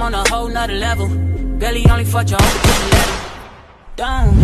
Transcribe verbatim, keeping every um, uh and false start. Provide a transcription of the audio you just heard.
on a whole nother level. Girl, he only fucked your own, let him down.